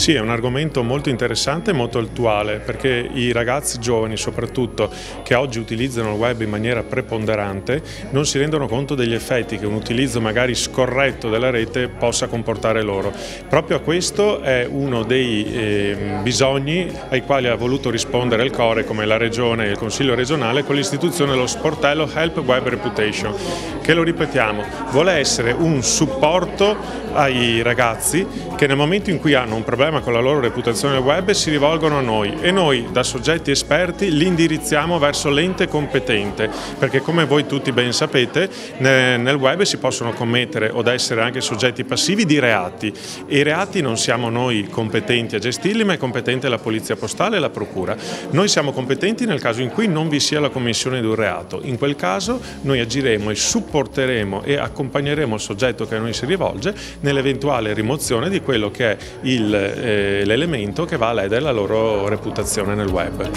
Sì, è un argomento molto interessante e molto attuale, perché i ragazzi giovani soprattutto che oggi utilizzano il web in maniera preponderante non si rendono conto degli effetti che un utilizzo magari scorretto della rete possa comportare loro. Proprio a questo è uno dei bisogni ai quali ha voluto rispondere il CORE, come la Regione e il Consiglio regionale, con l'istituzione dello sportello Help Web Reputation, che, lo ripetiamo, vuole essere un supporto ai ragazzi che nel momento in cui hanno un problema con la loro reputazione nel web si rivolgono a noi, e noi da soggetti esperti li indirizziamo verso l'ente competente, perché come voi tutti ben sapete nel web si possono commettere o essere anche soggetti passivi di reati, e i reati non siamo noi competenti a gestirli, ma è competente la polizia postale e la procura. Noi siamo competenti nel caso in cui non vi sia la commissione di un reato. In quel caso noi agiremo e supporteremo e accompagneremo il soggetto che a noi si rivolge nell'eventuale rimozione di quello che è l'elemento che va a ledere la loro reputazione nel web.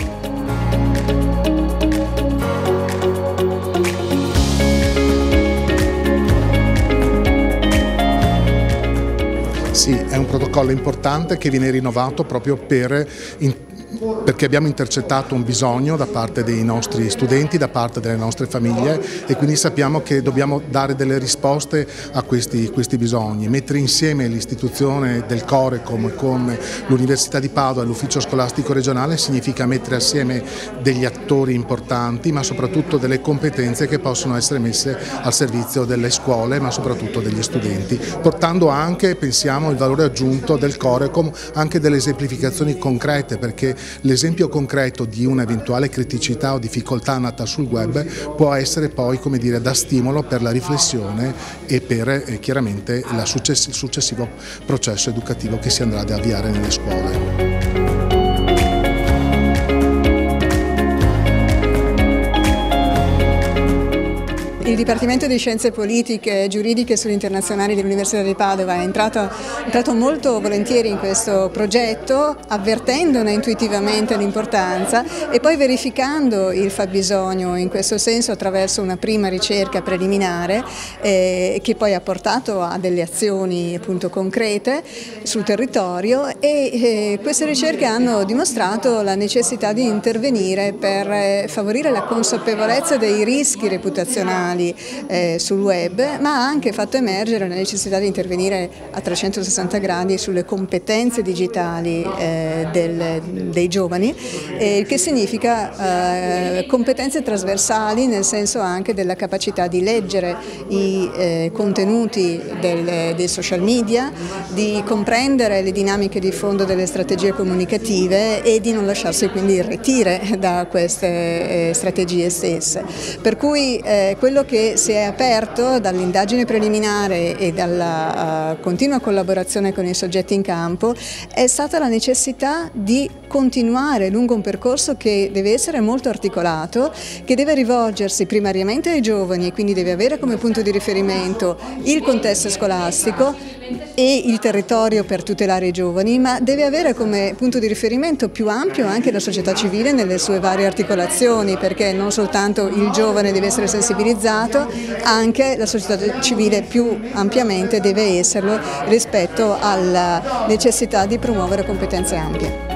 Sì, è un protocollo importante che viene rinnovato proprio perché abbiamo intercettato un bisogno da parte dei nostri studenti, da parte delle nostre famiglie, e quindi sappiamo che dobbiamo dare delle risposte a questi bisogni. Mettere insieme l'istituzione del Corecom con l'Università di Padova e l'Ufficio Scolastico Regionale significa mettere assieme degli attori importanti, ma soprattutto delle competenze che possono essere messe al servizio delle scuole, ma soprattutto degli studenti, portando anche, pensiamo, il valore aggiunto del Corecom, anche delle esemplificazioni concrete, perché l'esempio concreto di un'eventuale criticità o difficoltà nata sul web può essere poi, come dire, da stimolo per la riflessione e per chiaramente il successivo processo educativo che si andrà ad avviare nelle scuole. Il Dipartimento di Scienze Politiche e Giuridiche e Studi Internazionali dell'Università di Padova è entrato molto volentieri in questo progetto, avvertendone intuitivamente l'importanza e poi verificando il fabbisogno in questo senso attraverso una prima ricerca preliminare che poi ha portato a delle azioni appunto concrete sul territorio, e queste ricerche hanno dimostrato la necessità di intervenire per favorire la consapevolezza dei rischi reputazionali sul web, ma ha anche fatto emergere la necessità di intervenire a 360 gradi sulle competenze digitali dei giovani, che significa competenze trasversali, nel senso anche della capacità di leggere i contenuti dei social media, di comprendere le dinamiche di fondo delle strategie comunicative e di non lasciarsi quindi irretire da queste strategie stesse. Per cui quello che si è aperto dall'indagine preliminare e dalla continua collaborazione con i soggetti in campo è stata la necessità di continuare lungo un percorso che deve essere molto articolato, che deve rivolgersi primariamente ai giovani e quindi deve avere come punto di riferimento il contesto scolastico e il territorio per tutelare i giovani, ma deve avere come punto di riferimento più ampio anche la società civile nelle sue varie articolazioni, perché non soltanto il giovane deve essere sensibilizzato, anche la società civile più ampiamente deve esserlo rispetto alla necessità di promuovere competenze ampie.